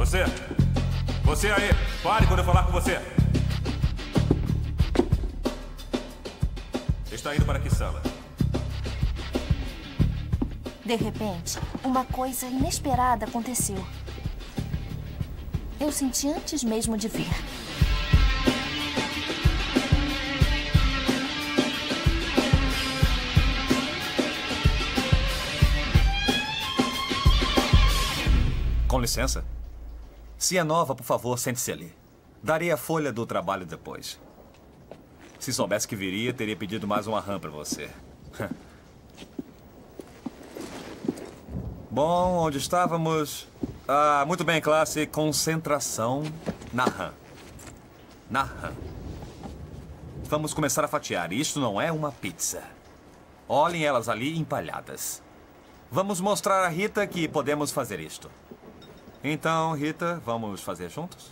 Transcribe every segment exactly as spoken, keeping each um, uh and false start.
Você! Você aí! Pare quando eu falar com você! Está indo para que sala? De repente, uma coisa inesperada aconteceu. Eu senti antes mesmo de ver. Com licença. Se é nova, por favor, sente-se ali. Darei a folha do trabalho depois. Se soubesse que viria, teria pedido mais uma RAM para você. Bom, onde estávamos? Ah, muito bem, classe. Concentração na RAM. Na RAM. Vamos começar a fatiar. Isto não é uma pizza. Olhem elas ali empalhadas. Vamos mostrar a Rita que podemos fazer isto. Então, Rita, vamos fazer juntos?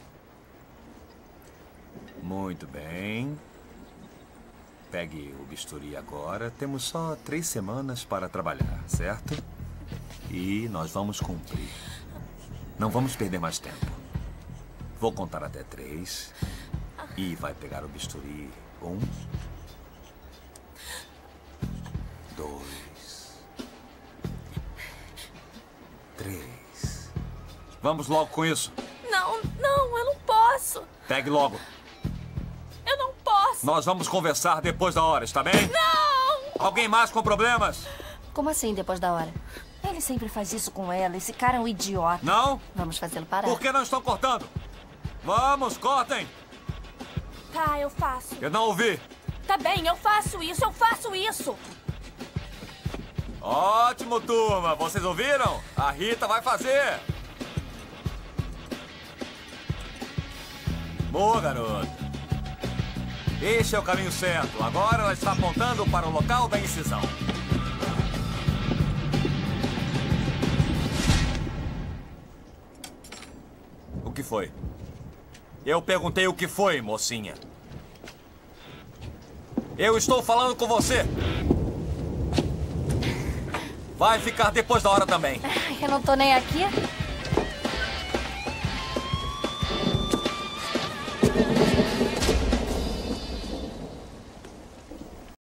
Muito bem. Pegue o bisturi agora. Temos só três semanas para trabalhar, certo? E nós vamos cumprir. Não vamos perder mais tempo. Vou contar até três. E vai pegar o bisturi. Um. Dois. Três. Vamos logo com isso. Não, não, eu não posso. Pegue logo. Eu não posso. Nós vamos conversar depois da hora, está bem? Não! Alguém mais com problemas? Como assim, depois da hora? Ele sempre faz isso com ela. Esse cara é um idiota. Não? Vamos fazê-lo parar. Por que não estão cortando? Vamos, cortem! Tá, eu faço. Eu não ouvi. Tá bem, eu faço isso, eu faço isso. Ótimo, turma. Vocês ouviram? A Rita vai fazer. Boa, garota. Este é o caminho certo. Agora ela está apontando para o local da incisão. O que foi? Eu perguntei o que foi, mocinha. Eu estou falando com você. Vai ficar depois da hora também. Eu não tô nem aqui.